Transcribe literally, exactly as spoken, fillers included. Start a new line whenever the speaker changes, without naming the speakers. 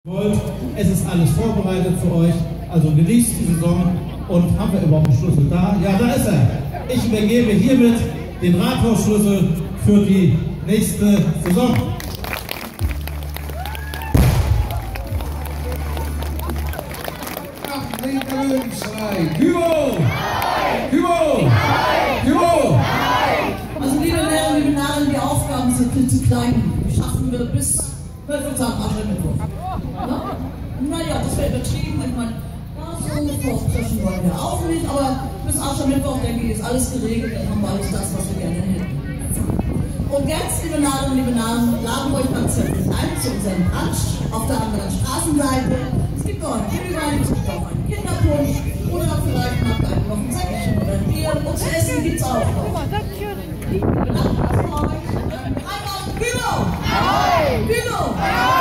wollt. Es ist alles vorbereitet für euch, also genießt die Saison. Und haben wir überhaupt einen Schlüssel da? Ja, da ist er. Ich übergebe hiermit den Rathausschlüssel für die nächste Saison.
Kübo! Kübo! Kübo!
Also liebe Lehrer, liebe Narren, die Aufgaben sind viel zu klein. Die schaffen wir bis, ich würde sagen, Aschermittwoch. Ja? Naja, das wäre übertrieben. Ich meine, so vorpreschen wollen wir auch nicht, aber bis Aschermittwoch, denke ich, ist alles geregelt. Dann haben wir alles das, was wir gerne hätten. Und jetzt, liebe Narren, liebe Narren, laden wir euch ganz herzlich ein zu unserem Brunch auf der anderen Straßenseite. Es gibt noch einen Glühwein, es gibt auch einen Kinderpunsch oder vielleicht macht einen noch ein Säckchen oder ein Bier. Und zu essen gibt es auch noch. Wir bedanken uns bei euch. Einmal Bülow! Bülow!